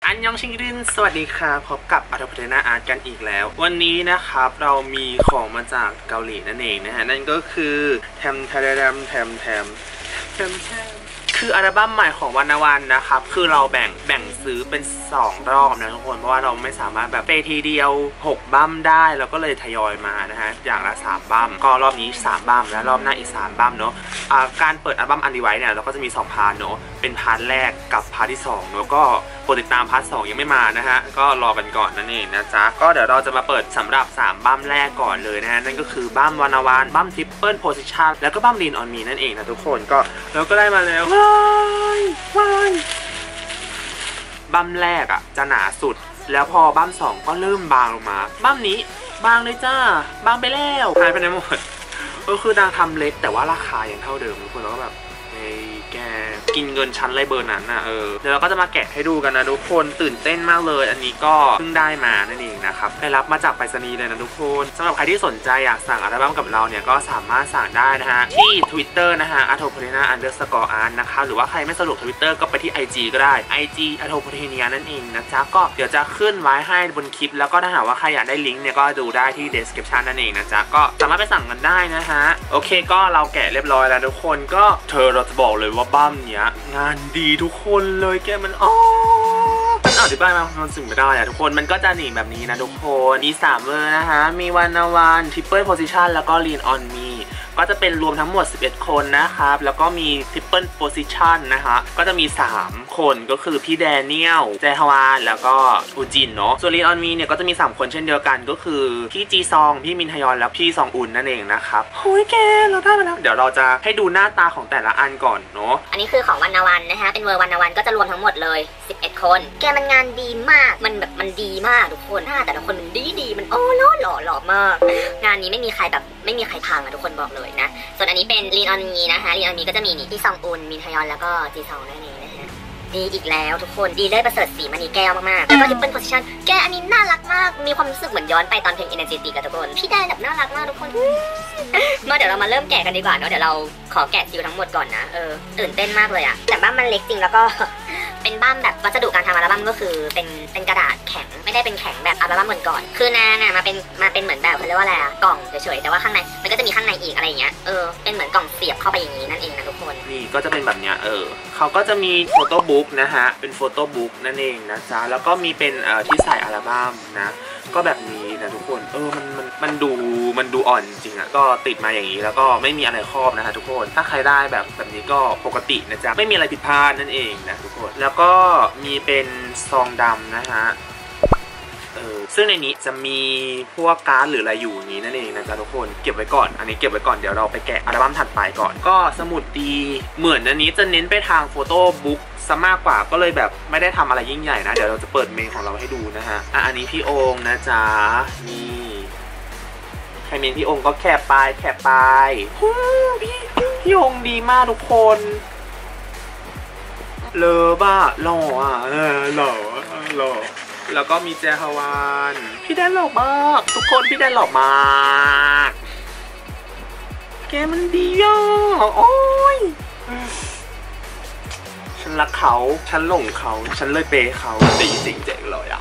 อันยองชิงรินสวัสดีครับพบกับอัธพัฒนาอาร์ตกันอีกแล้ววันนี้นะครับเรามีของมาจากเกาหลีนั่นเองนะฮะนั่นก็คือแทมคืออัลบั้มใหม่ของวรรณวรรณนะครับคือเราแบ่งซื้อเป็น2รอบนะทุกคนเพราะว่าเราไม่สามารถแบบไปทีเดียว6บั้มได้เราก็เลยทยอยมานะฮะอย่างละ3บั้มก็รอบนี้3บั้มและรอบหน้าอีก3บั้มเนาะการเปิดอัลบั้มอันดีไว้เนี่ยเราก็จะมี2พาร์ทเนาะเป็นพาร์ทแรกกับพาร์ทที่2เนาะก็โปรดติดตามพาร์ท2ยังไม่มานะฮะก็รอกันก่อนนั่นเองนะจ๊ะก็เดี๋ยวเราจะมาเปิดสำหรับ3บั้มแรกก่อนเลยนะฮะนั่นก็คือบั้มวรรณวรรณบั้มทริปเปิลโพสิชันแล้วก็บั้มลีนออนมีนั่นเองนะทุกคนก็เราก็ได้มาแล้วบั้มแรกอ่ะจะหนาสุดแล้วพอบั้ม2ก็เริ่มบางลงมาบั้มนี้บางเลยจ้าบางไปแล้วหายไปไหนหมดก็คือนางทำเล็กแต่ว่าราคายังเท่าเดิมทุกคนแล้วก็แบบแกกินเงินชั้นไรเบอร์นั้นนะเดี๋ยวเราก็จะมาแกะให้ดูกันนะทุกคนตื่นเต้นมากเลยอันนี้ก็เพิ่งได้มานั่นเองนะครับได้รับมาจากไปรษณีย์เลยนะทุกคนสำหรับใครที่สนใจอยากสั่งอัลบั้มกับเราเนี่ยก็สามารถสั่งได้นะฮะที่ Twitter นะฮะ @atopodena_art นะคะหรือว่าใครไม่สะดวก Twitter ก็ไปที่ IG ก็ได้ IG atopodena นั่นเองนะจ๊ะก็เดี๋ยวจะขึ้นไว้ให้บนคลิปแล้วก็ถ้าหากว่าใครอยากได้ลิงก์เนี่ยก็ดูได้ที่ description นั่นเองนะจ๊ะก็สามารถไปสั่งกันได้นะฮะโอเคก็เราแกะเรียบร้อยแล้วทุกคนก็เราจะบอกเลยว่าบั้มเนี้ยงานดีทุกคนเลยแกมันอธิบายมันสึงไม่ได้อะทุกคนมันก็จะหนีแบบนี้นะทุกคนมี3เวอร์นะฮะมีวรรณวรรณทริปเปิลโพสิชันแล้วก็ลีนออนมีก็จะเป็นรวมทั้งหมด11คนนะครับแล้วก็มีทริปเปิลโพสิชันนะฮะก็จะมี3คนก็คือพี่แดเนียลแจฮวานแล้วก็อูจินเนาะส่วนลีนออนมีเนี่ยก็จะมี3คนเช่นเดียวกันก็คือพี่จีซองพี่มินฮยอนแล้วพี่ซองอุนนั่นเองนะครับโอ้ยแกเราได้มาแล้วเดี๋ยวเราจะให้ดูหน้าตาของแต่ละอันก่อนเนาะอันนี้คือของวรรณวรรณนะคะเป็นเวอร์วรรณวรรณก็จะรวมทั้งหมดเลย11คนแกมันงานดีมากมันดีมากทุกคนแต่ละคนมันดีมันหล่อมากงานนี้ไม่มีใครพังอะทุกคนบอกเลยนะส่วนอันนี้เป็นลีนออนมีนะคะลีนออนมีก็จะมีนี่ที่ซองอุนมินฮยอนแล้วก็จีซองนั่นเองนะฮะดีอีกแล้วทุกคนดีเลยประเสริฐสีมณีแก้วมากๆแล้วก็ทริปเปิลโพสิชันแกอันนี้น่ารักมากมีความรู้สึกเหมือนย้อนไปตอนเพลง Energetic กับทุกคนพี่แดนแบบน่ารักมากทุกคนเดี๋ยวเรามาเริ่มแกะกันดีกว่าเนาะเดี๋ยวเราขอแกะซิลทั้งหมดก่อนนะตื่นเต้นมากเลยอะแต่บ้านมันเล็กจริงแล้วก็เป็นบ้ามแบบวัสดุการทำอัลบั้มก็คือเป็นกระดาษแข็งไม่ได้เป็นแข็งแบบอัลบั้มก่อนคือนางอะมาเป็นเหมือนแบบเขาเรียกว่าอะไรอะกล่องเฉยๆแต่ว่าข้างในมันก็จะมีข้างในอีกอะไรอย่างเงี้ยเป็นเหมือนกล่องเสียบเข้าไปอย่างนี้นั่นเองนะทุกคนนี่ก็จะเป็นแบบเนี้ยเขาก็จะมีโฟโต้บุ๊กนะฮะเป็นโฟโต้บุ๊กนั่นเองนะจ๊ะแล้วก็มีเป็นที่ใส่อัลบั้มนะก็แบบนี้นะทุกคนมันดูอ่อนจริงอะก็ติดมาอย่างนี้แล้วก็ไม่มีอะไรครอบนะฮะทุกคนถ้าใครได้แบบนี้ก็ปกตินะจ๊ะไม่มีอะไรผิดพลาดนั่นเองนะทุกคนแล้วก็มีเป็นซองดำนะฮะซึ่งในนี้จะมีพวกการ์ดหรืออะไรอยู่นี้นั่นเองนะจ๊ะทุกคนเก็บไว้ก่อนอันนี้เก็บไว้ก่อนเดี๋ยวเราไปแกะอัลบั้มถัดไปก่อนก็สมุดดีเหมือนอันนี้จะเน้นไปทางโฟโต้บุ๊กซะมากกว่าก็เลยแบบไม่ได้ทำอะไรยิ่งใหญ่นะเดี๋ยวเราจะเปิดเมนของเราให้ดูนะฮะอันนี้พี่องค์นะจ๊ะนี่ใครเมนพี่องค์ก็แคปไปพี่องค์ดีมากทุกคนเลอบ้าหล่อหล่อแล้วก็มีแจฮวานพี่แดนหล่อมากทุกคนพี่แดนหล่อมากแกมันดีอ่ะโอ้ยฉันรักเขาฉันหลงเขาฉันเลยเปย์เขาดีจริงๆเลยอ่ะ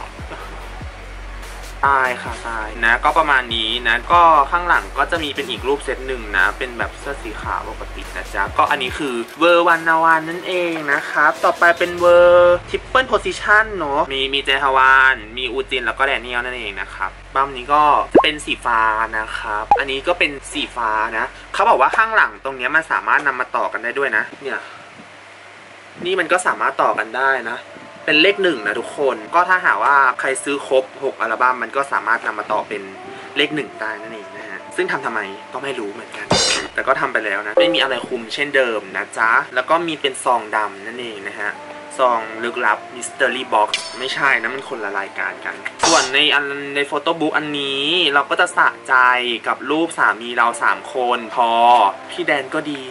ตายค่ะตายนะก็ประมาณนี้นะก็ข้างหลังก็จะมีเป็นอีกรูปเซตหนึ่งนะเป็นแบบเสื้อสีขาวปกตินะจ๊ะก็อันนี้คือเวอร์วรรณวรรณนั่นเองนะครับต่อไปเป็นเวอร์ทริปเปิลโพสิชันเนาะมีเจฮวานมีอูจินแล้วก็แดเนียลนั่นเองนะครับบั้มนี้ก็เป็นสีฟ้านะครับอันนี้ก็เป็นสีฟ้านะเขาบอกว่าข้างหลังตรงนี้มันสามารถนำมาต่อกันได้ด้วยนะเนี่ยนี่มันก็สามารถต่อกันได้นะเป็นเลข1นะทุกคนก็ถ้าหากว่าใครซื้อครบ6อัลบั้มมันก็สามารถนำมาต่อเป็นเลข1ได้นั่นเองนะฮะซึ่งทำไมก็ไม่รู้เหมือนกันแต่ก็ทำไปแล้วนะไม่มีอะไรคุมเช่นเดิมนะจ๊ะแล้วก็มีเป็นซองดำนั่นเองนะฮะซองลึกลับ Mystery Box ไม่ใช่นะมันคนละรายการกันส่วนในโฟโต้บุ๊กอันนี้เราก็จะสะใจกับรูปสามีเรา3คนพอพี่แดนก็ดี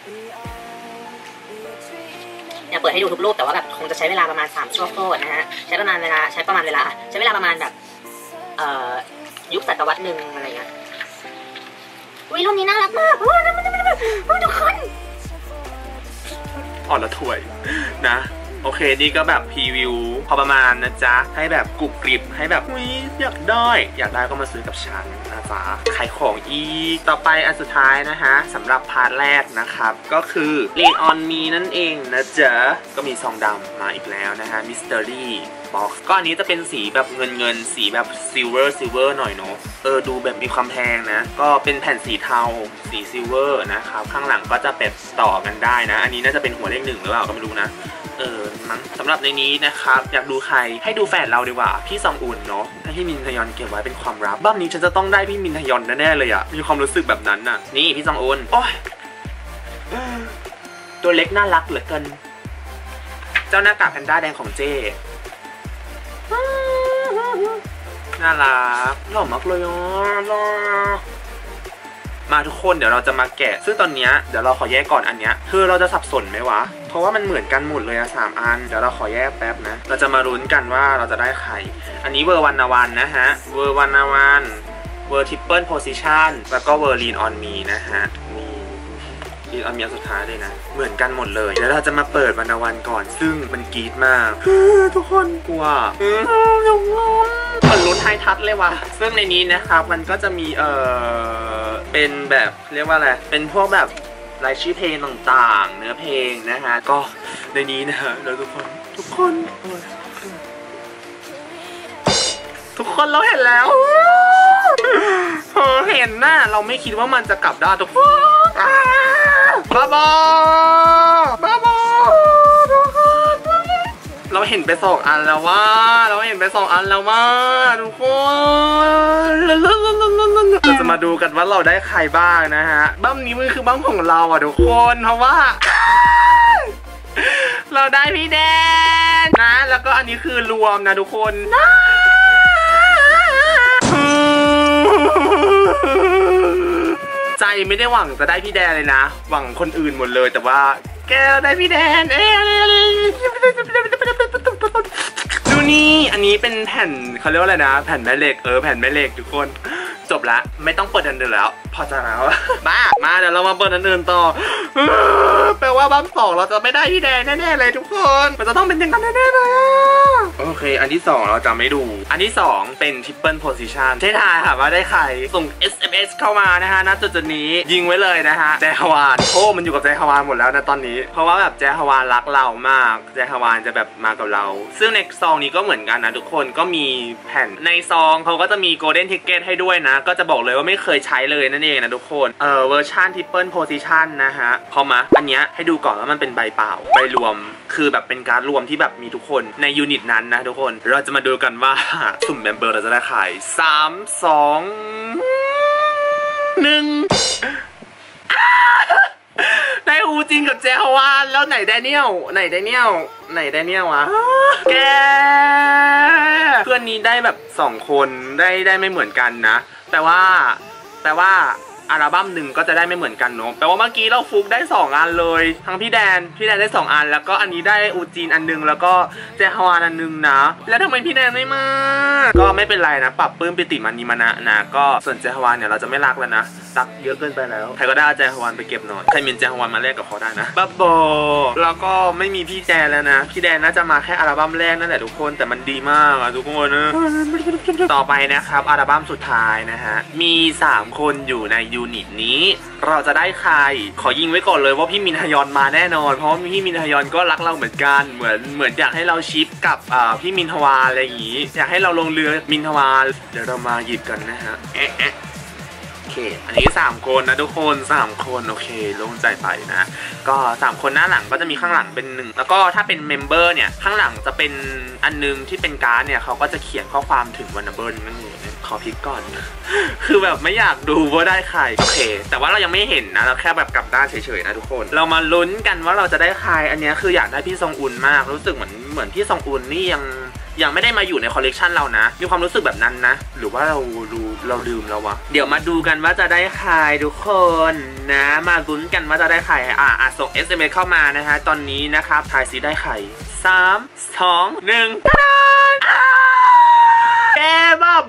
เปิดให้ดูทุกรูปแต่ว่าแบบคงจะใช้เวลาประมาณ3ชั่วโมงนะฮะใช้เวลาประมาณแบบยุคศตวรรษหนึ่งอะไรเงี้ยรูปนี้น่ารักมากทุกคนอ่อนละถ้วยนะโอเคนี่ก็แบบพรีวิวพอประมาณนะจ๊ะให้แบบกรุบกริบให้แบบอุ้ยอยากได้ก็มาซื้อกับฉันนะจ๊ะขายของอีกต่อไปอันสุดท้ายนะฮะสำหรับพาร์ทแรกนะครับก็คือ Lean on Me นั่นเองนะจ๊ะก็มีซองดำมาอีกแล้วนะฮะ Mystery Box ก็อันนี้จะเป็นสีแบบเงินสีแบบซิลเวอร์หน่อยเนาะดูแบบมีความแพงนะก็เป็นแผ่นสีเทาสีซิลเวอร์นะครับข้างหลังก็จะเป็ดต่อกันได้นะอันนี้น่าจะเป็นหัวเลข1หรือเปล่าก็ไม่รู้นะมั้งสำหรับในนี้นะครับอยากดูใครให้ดูแฟนเราดีกว่าพี่ซองอุนเนาะให้พี่มินทยอนเก็บไว้เป็นความลับบ้านนี้ฉันจะต้องได้พี่มินทยอนแน่ๆเลยอะมีความรู้สึกแบบนั้นน่ะนี่พี่ซองอุนโอ้ยตัวเล็กน่ารักเหลือเกินเจ้าหน้ากากแพนด้าแดงของเจ้น่ารักหล่อมากเลยอ่ะมาทุกคนเดี๋ยวเราจะมาแกะซึ่งตอนนี้เดี๋ยวเราขอแยกก่อนอันเนี้ยคือเราจะสับสนไหมวะเพราะว่ามันเหมือนกันหมดเลยอะ3 อันเดี๋ยวเราขอแยกแป๊บนะเราจะมาลุ้นกันว่าเราจะได้ใครอันนี้เวอร์วันนาวันนะฮะเวอร์วันนาวันเวอร์ทริปเปิลโพซิชั่นแล้วก็เวอร์ลีนออนมีนะฮะลีนออนมีอันสุดท้ายเลยนะเหมือนกันหมดเลยเดี๋ยวเราจะมาเปิดวันนาวันก่อนซึ่งมันกรี๊ดมากทุกคนกลัวลุ้นไฮทัชเลยว่ะซึ่งในนี้นะครับมันก็จะมีเป็นแบบเรียกว่าอะไรเป็นพวกแบบรายชื่อเพลงต่างๆเนื้อเพลงนะฮะก็ในนี้นะฮะแล้วทุกคนเราเห็นแล้วเห็นน่ะเราไม่คิดว่ามันจะกลับได้ทุกคนบ้าทุกคนเราเห็นไป2 อันแล้วว่าทุกคนเราจะมาดูกันว่าเราได้ใครบ้างนะฮะบั้มนี้มันคือบั้มของเราอ่ะทุกคนเพราะว่าเราได้พี่แดนนะแล้วก็อันนี้คือรวมนะทุกคนใจไม่ได้หวังจะได้พี่แดนเลยนะหวังคนอื่นหมดเลยแต่ว่าแกได้พี่แดนดูนี่อันนี้เป็นแผ่นเขาเรียกว่าอะไรนะแผ่นแม่เหล็กแผ่นแม่เหล็กทุกคนจบละไม่ต้องเปิดอันเดิมแล้วพอจะแล้วบ้ามาเดี๋ยวเรามาเปิดอันอื่นต่อแปลว่าบั้ม2เราจะไม่ได้พี่แดนแน่ๆเลยทุกคนมันจะต้องเป็นอย่างนั้นแน่ๆเลยโอเคอันที่2เราจะไม่ดูอันที่2เป็น Triple Position ใช่ทายค่ะว่าได้ใครส่ง SMS เข้ามานะฮะณจุดนี้ยิงไว้เลยนะฮะแจฮวานมันอยู่กับแจฮวานหมดแล้วนะตอนนี้เพราะว่าแบบแจฮวานรักเรามากแจฮวานจะแบบมากับเราซึ่งในซองนี้ก็เหมือนกันนะทุกคนก็มีแผ่นในซองเขาก็จะมี Golden Ticket ให้ด้วยนะก็จะบอกเลยว่าไม่เคยใช้เลยนั่นเองนะทุกคนเวอร์ชัน Triple Position นะฮะพอมาอันเนี้ยให้ดูก่อนว่ามันเป็นใบเปล่าใบรวมคือแบบเป็นการรวมที่แบบมีทุกคนในยูนิตนั้นนะทุกคนเราจะมาดูกันว่าสุ่มเมมเบอร์เราจะได้ใคร3 2 1ได้อูจินกับเจฮวานแล้วไหนแดเนียลวะแกเพื่อนนี้ได้แบบ2 คนได้ไม่เหมือนกันนะแปลว่าอัลบั้มหนึ่งก็จะได้ไม่เหมือนกันเนาะแปลว่าเมื่อกี้เราฟุกได้2 อันเลยทั้งพี่แดนได้2 อันแล้วก็อันนี้ได้อูจินอันนึงแล้วก็เจฮวานอันนึงนะแล้วทำไมพี่แดนไม่มาก็ไม่เป็นไรนะปรับปลื้มปิติมานีมานะก็ส่วนเจฮวานเนี่ยเราจะไม่รักแล้วนะรักเยอะเกินไปแล้วใครก็ได้เจฮวานไปเก็บหน่อยใครมีเจฮวานมาแลกกับเขาได้นะบับโบแล้วก็ไม่มีพี่แดนแล้วนะพี่แดนน่าจะมาแค่อัลบั้มแรกนั่นแหละทุกคนแต่มันดีมากอะทุกคนนะต่อไปนะครับอัลบั้มสุดท้ายนะฮะมี3 คนอยู่ในยูนิตนี้เราจะได้ใครขอยิงไว้ก่อนเลยว่าพี่มินฮยอนมาแน่นอนเพราะพี่มินฮยอนก็รักเราเหมือนกันเหมือนอยากให้เราชิปกับพี่มินฮวาอะไรอย่างงี้อยากให้เราลงเรือมินฮวาเดี๋ยวเรามาหยิบกันนะฮะโอเคอันนี้3 คนนะทุกคน3 คนโอเคโล่งใจไปนะก็3 คนหน้าหลังก็จะมีข้างหลังเป็น1แล้วก็ถ้าเป็นเมมเบอร์เนี่ยข้างหลังจะเป็นอันนึงที่เป็นการ์ดเนี่ยเขาก็จะเขียนข้อความถึงวันนัมเบอร์นั่นเองขอพลิกก่อนคือแบบไม่อยากดูว่าได้ใครโอเคแต่ว่าเรายังไม่เห็นนะเราแค่แบบกลับด้านเฉยๆนะทุกคนเรามาลุ้นกันว่าเราจะได้ใครอันนี้คืออยากได้พี่ซองอุนมากรู้สึกเหมือนพี่ซองอุนนี่ยังไม่ได้มาอยู่ในคอลเลกชันเรานะมีความรู้สึกแบบนั้นนะหรือว่าเราลืมแล้ววะเดี๋ยวมาดูกันว่าจะได้ใครทุกคนนะมาลุ้นกันว่าจะได้ใครส่ง SMS เข้ามานะฮะตอนนี้นะครับทายซิได้ใคร3 2 1แกบ้าบ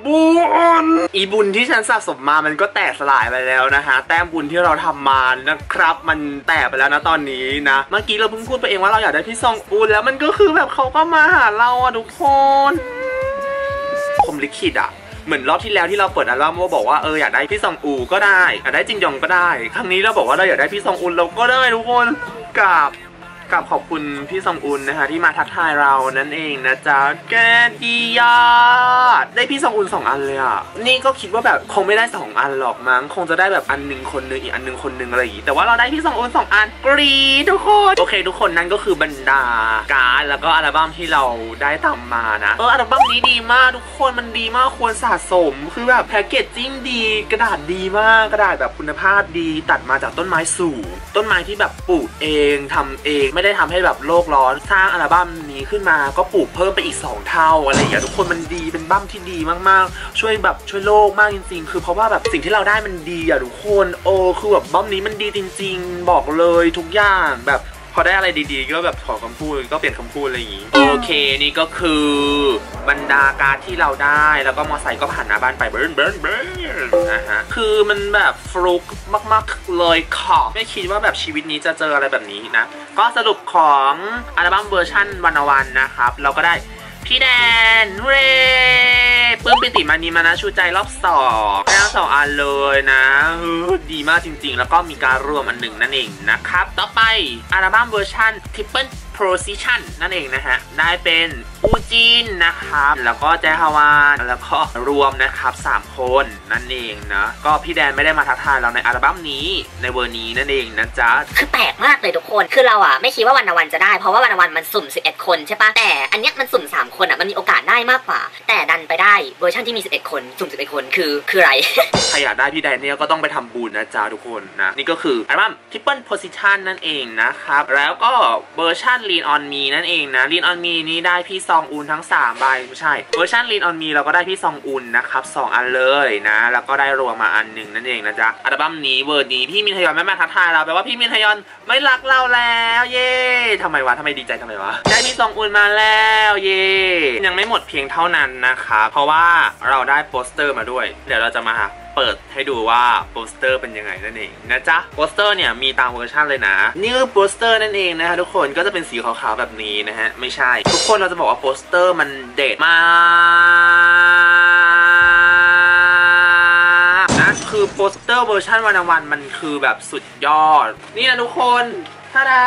บุญอีบุญที่ฉันสะสมมามันก็แตกสลายไปแล้วนะคะแต้มบุญที่เราทำมานะครับมันแตกไปแล้วนะตอนนี้นะเมื่อกี้เราเพิ่งพูดไปเองว่าเราอยากได้พี่ซองอุนแล้วมันก็คือแบบเขาก็มาหาเราอะทุกคนพรหมลิขิตอะเหมือนรอบที่แล้วที่เราเปิดอัลบั้มว่าบอกว่าอยากได้พี่ซองอูก็ได้อยากได้จินยองก็ได้ครั้งนี้เราบอกว่าเราอยากได้พี่ซองอุนเราก็ได้ทุกคนกับขอบคุณพี่ซองอุนนะคะที่มาทักทายเรานั่นเองนะจ๊ะแกดียาได้พี่ซองอุน2 อันเลยอ่ะนี่ก็คิดว่าแบบคงไม่ได้2 อันหรอกมั้งคงจะได้แบบอันหนึ่งคนนึงอีกอันหนึ่งคนนึงอะไรอย่างงี้แต่ว่าเราได้พี่ซองอุน2 อันกรี๊ดทุกคนโอเคทุกคนนั่นก็คือบรรดาการ์ดแล้วก็อัลบั้มที่เราได้ตามมานะอัลบั้มนี้ดีมากทุกคนมันดีมากควรสะสมคือแบบแพ็กเกจจิ้งดีกระดาษดีมากกระดาษแบบคุณภาพดีตัดมาจากต้นไม้สูงต้นไม้ที่แบบปลูกเองทำเองไม่ได้ทำให้แบบโลกร้อนสร้างอัลบั้มนี้ขึ้นมาก็ปลูกเพิ่มไปอีก2 เท่าอะไรอย่างเงี้ยทุกคนมันดีเป็นบั้มที่ดีมากๆช่วยโลกมากจริงๆคือเพราะว่าแบบสิ่งที่เราได้มันดีอะทุกคนคือแบบบั้มนี้มันดีจริงๆบอกเลยทุกอย่างแบบพอได้อะไรดีๆก็แบบขอคำพูดก็เปลี่ยนคำพูดอะไรอย่างงี้โอเคนี่ก็คือบรรดาการ์ดที่เราได้แล้วก็มอไซค์ก็ผ่านหน้าบ้านไปเบิร์นนะฮะคือมันแบบฟลุกมากๆเลยค่ะไม่คิดว่าแบบชีวิตนี้จะเจออะไรแบบนี้นะก็สรุปของอัลบั้มเวอร์ชันวันนะครับเราก็ได้พี่แดนเร่ปื้มปิติมานีมานะชูใจรอบ2ได้ทั้ง2 อันเลยนะดีมากจริงๆแล้วก็มีการรวมอันหนึ่งนั่นเองนะครับต่อไปอัลบั้มเวอร์ชัน Triple Precision นั่นเองนะฮะได้เป็นอูจินนะครับแล้วก็แจฮาวานแล้วก็รวมนะครับ3 คนนั่นเองนะก็พี่แดนไม่ได้มาทักทายเราในอัลบั้มนี้ในเวอร์นี้นั่นเองนะจ๊ะคือแปลกมากเลยทุกคนคือเราไม่คิดว่าวันจะได้เพราะว่าวันมันสุ่ม11 คนใช่ปะแต่อันเนี้ยมันสุ่ม3 คนมันมีโอกาสได้มากกว่าแต่ดันไปได้เวอร์ชันที่มี11 คนสุ่ม11 คนคืออะไรใครอยากได้พี่แดนเนี่ยก็ต้องไปทำบุญนะจ๊ะทุกคนนะนี่ก็คืออัลบั้ม Triple Position นั่นเองนะครับแล้วก็เวอร์ชัน Lean on Me นั่นเองนะ Lean on Me นี่ได้พี่ซองอุนทั้ง3 ใบไม่ใช่เวอร์ชัน Lean on Me เราก็ได้พี่ซองอุนนะครับ2 อันเลยนะแล้วก็ได้รวมมาอันหนึ่งนั่นเองนะจ๊ะอัลบั้มนี้เวอร์นี้พี่มินทยอนไม่มาทักทายเราแปลว่าพี่มินทยอนไม่รักเราแล้วเย่ทำไมวะทำไมดีใจทำไมวะได้พี่ซองอุนมาแล้วเย่ยังไม่หมดเพียงเท่านั้นนะครับเพราะว่าเราได้โปสเตอร์มาด้วยเดี๋ยวเราจะมาเปิดให้ดูว่าโปสเตอร์เป็นยังไงนั่นเองนะจ๊ะโปสเตอร์เนี่ยมีตามเวอร์ชันเลยนะนี่คือโปสเตอร์นั่นเองนะฮะทุกคนก็จะเป็นสีขาวๆแบบนี้นะฮะไม่ใช่ทุกคนเราจะบอกว่าโปสเตอร์มันเด็ดมากนะคือโปสเตอร์เวอร์ชันวันมันคือแบบสุดยอดนี่นะทุกคนท่าดา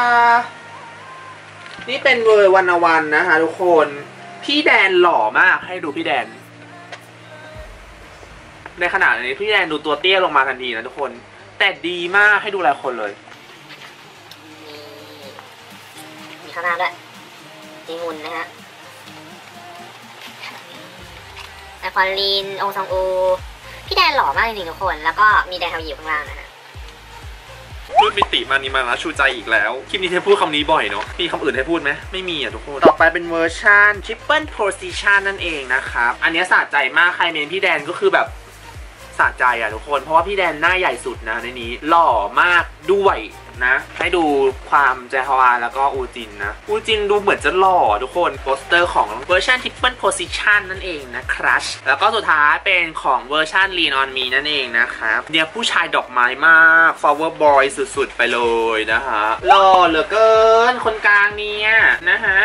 นี่เป็นเวอร์วันนะฮะทุกคนพี่แดนหล่อมากให้ดูพี่แดนในขณะนี้พี่แดนดูตัวเตี้ยลงมาทันทีนะทุกคนแต่ดีมากให้ดูหลายคนเลยมีข้างหน้าด้วยมีมุนนะฮะไอคอนลีนองซองอูพี่แดนหล่อมากจริงๆทุกคนแล้วก็มีแดนทำอยู่ข้างล่างนะฮะพูดมิติมานีมานะชูใจอีกแล้วคลิปนี้เธอพูดคำนี้บ่อยเนาะมีคำอื่นให้พูดไหมไม่มีอ่ะทุกคนต่อไปเป็นเวอร์ชัน Triple Precision นั่นเองนะครับอันนี้สะใจมากใครเมนพี่แดนก็คือแบบสะใจอ่ะทุกคนเพราะว่าพี่แดนหน้าใหญ่สุดนะในนี้หล่อมากด้วยนะให้ดูความแจฮวาแล้วก็อูจินนะอูจินดูเหมือนจะหล่อทุกคนโปสเตอร์ของเวอร์ชัน Triple Position นั่นเองนะครัชแล้วก็สุดท้ายเป็นของเวอร์ชัน Lean on Me นั่นเองนะครับเนี่ยผู้ชายดอกไม้มาก Flower Boy สุดๆไปเลยนะฮะหล่อเหลือเกินคนกลางเนี่ยนะฮะ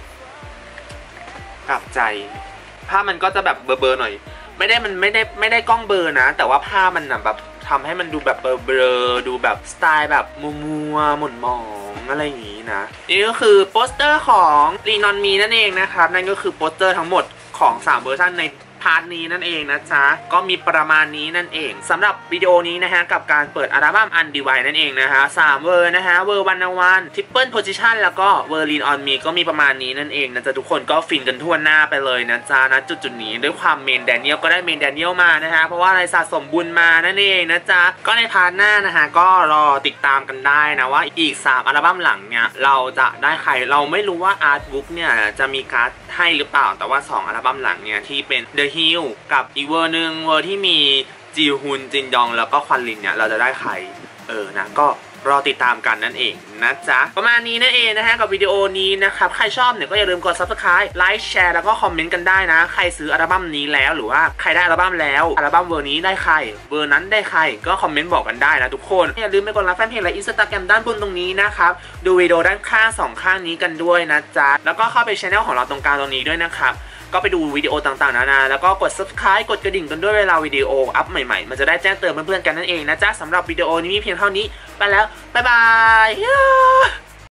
กลับใจภาพมันก็จะแบบเบลอๆหน่อยไม่ได้กล้องเบลอนะแต่ว่าภาพมันแบบทำให้มันดูแบบเบลอๆดูแบบสไตล์แบบมัวๆหม่นหมองอะไรอย่างนี้นะนี่ก็คือโปสเตอร์ของ Lean on Me นั่นเองนะครับนั่นก็คือโปสเตอร์ทั้งหมดของ3 เวอร์ชันในพาร์ทนี้นั่นเองนะจ๊ะก็มีประมาณนี้นั่นเองสำหรับวิดีโอนี้นะฮะกับการเปิดอัลบั้ม Undivided นั่นเองนะฮะ3 เวอร์นะฮะเวอร์วัน Triple Position แล้วก็เวอร์ Lean on Me ก็มีประมาณนี้นั่นเองนะจ๊ะทุกคนก็ฟินกันทั่วหน้าไปเลยนะจ๊ะนะจุดนี้ด้วยความเมนแดเนียลก็ได้เมนแดเนียลมานะฮะเพราะว่าอะไรสะสมบุญมานั่นเองนะจ๊ะก็ในพาร์ทหน้านะฮะก็รอติดตามกันได้นะว่าอีก3 อัลบั้มหลังเนี่ยเราจะได้ใครเราไม่รู้ว่า Artbook เนี่ยจะมีการ์ดให้หรือเปล่าแต่ว่า2 อัลบั้มหลังเนี่ยที่เป็น The Hill กับอีกเวอร์หนึ่งเวอร์ที่มีจีฮุนจินยองแล้วก็ควันลินเนี่ยเราจะได้ใครนะก็รอติดตามกันนั่นเองนะจ๊ะประมาณนี้นั่นเองนะฮะกับวิดีโอนี้นะครับใครชอบเนี่ยก็อย่าลืมกด Subscribe ไลค์แชร์แล้วก็คอมเมนต์กันได้นะใครซื้ออัลบั้มนี้แล้วหรือว่าใครได้อัลบั้มแล้วอัลบั้มเวอร์นี้ได้ใครเวอร์นั้นได้ใครก็คอมเมนต์บอกกันได้นะทุกคนอย่าลืมไปกดไลค์แฟนเพจและ Instagram ด้านบนตรงนี้นะครับดูวิดีโอด้านข้าง2ข้างนี้กันด้วยนะจ๊ะแล้วก็เข้าไป channel ของเราตรงกลางตรงนี้ด้วยนะครับก็ไปดูวิดีโอต่างๆนานาแล้วก็กด Subscribe กดกระดิ่งกันด้วยเวลาวิดีโออัพใหม่ๆมันจะได้แจ้งเตือนเพื่อนๆกันนั่นเองนะจ๊ะสำหรับวิดีโอนี้มีเพียงเท่านี้ไปแล้วบ๊ายบาย